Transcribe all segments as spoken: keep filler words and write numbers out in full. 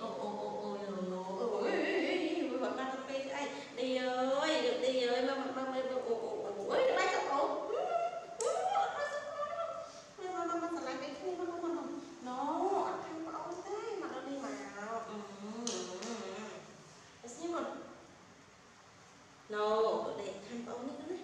ô ô ô ô ôi vẫn đang tập phê ai đi ơi được đi ơi mà mà mà ô ô ô ơi lại sao ô mà mà mà sao lại cái khu nó nó nó ăn thằng bảo thế mà nó đi mà cái gì mà no để thằng bảo như thế này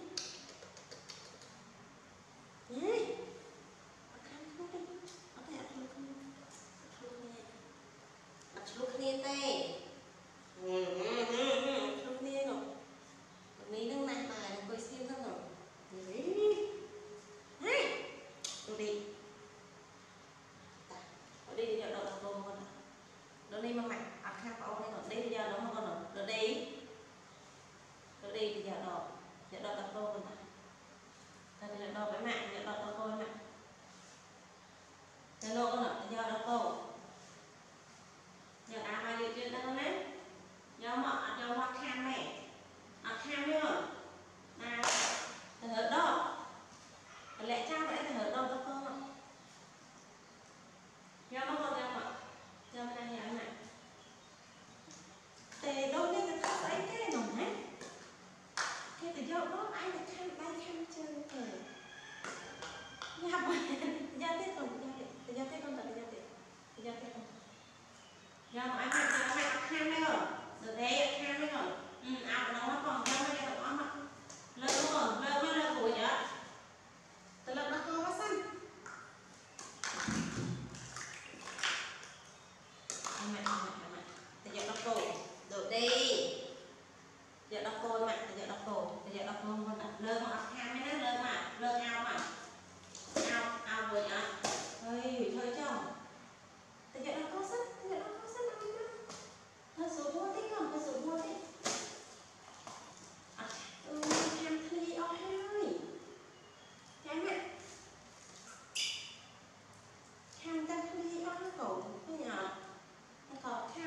nhé ăn không đi ăn cái ăn không không nè ăn không nè tê ừ ừ ừ không nè rồi ní nước này bài nó quay xiêm thân rồi đấy đấy đi đi đi giờ đâu đâu đâu con đâu đi mà mày ăn khác bảo đây rồi đi bây giờ đâu mà con rồi rồi đi rồi đi bây giờ đâu giờ đâu đâu con ta bây giờ đâu với mạng giờ đâu đâu con mạng giờ đâu con rồi giờ đâu con giờ à bao nhiêu chuyện đâu nè giờ mà giờ mà khăn mẹ à khăn nữa à từ ở đó lẽ cha vậy từ ở đâu đâu con ạ giờ nó con giờ mà giờ mình đang nhận này tề đâu đi cái thắt ấy cái nồng hết cái từ giờ đó ai được khăn bay khăn chân rồi nhà mà giờ tết còn giờ giờ tết con giờ giờ tết giờ tết con giờ mà anh phải giờ phải khăn đấy rồi rồi đấy khăn đấy rồi ừ áo nó nó còn giờ bây giờ nó mặc lơ luôn lơ mới lơ củi vậy từ lần nó không có xanh mẹ mẹ mẹ thì giờ nó cổ được đi giờ nó cổ mẹ thì giờ nó cổ thì giờ nó cổ con đặt lơ mà khăn đấy lơ mà lơ ao mà ao ao rồi nhá ơi thôi chồng thì giờ nó có xanh thì giờ nó có xanh anh đó hơi số mua thích không hơi số mua thích ừ khăn thì ở hai khăn mẹ khăn ta đi ở cổ cái nhà nó có khăn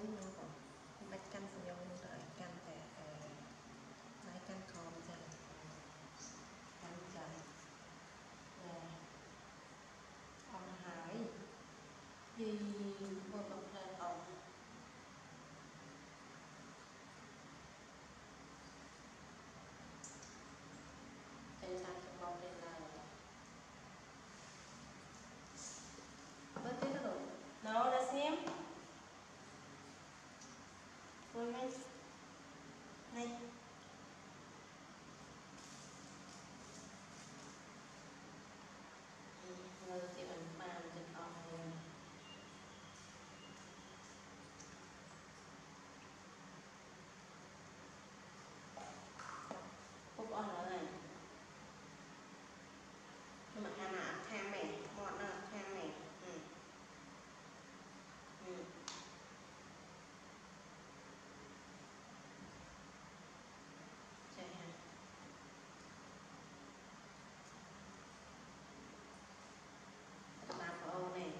nó còn bạch căn sử dụng đợi căn để lấy căn còn dần căn dần nè ông hải gì vừa bật lên ông trên sang trong bóng lên là bớt tiếp rồi nó đã xem rồi ngay này người chị ẩn bàn trên ông này phúc on nó này nhưng mà hà nạ tham mẹ mọt nó tham mẹ ừ ừ chạy hả các bạn của ông này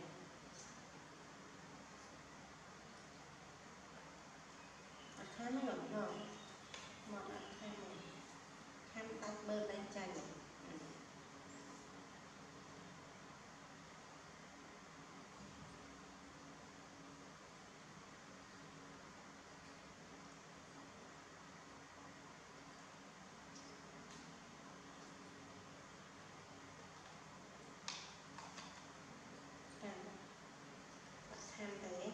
tham nó ngậm rồi mọt nó tham mẹ tham tách bơ tay chanh ừ. tham tham đấy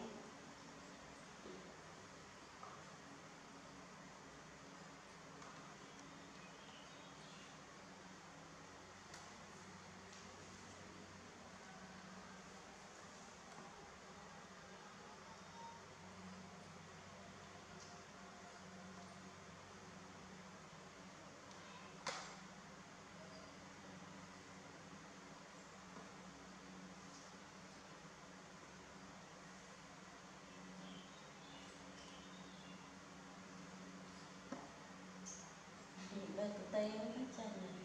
bơ của tây nó hết chanh này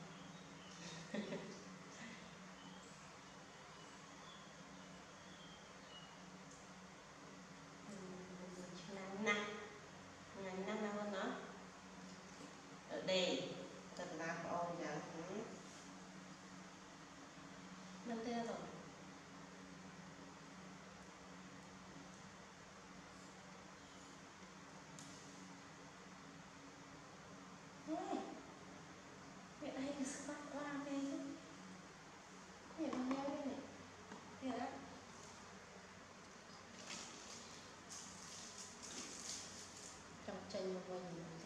năm năm ngày năm năm hơn nữa ở đây thật là ôi dạ năm tê rồi ôi việc đây cứ bắt qua đây chứ việc con đeo đây này việc đó trong tranh một mình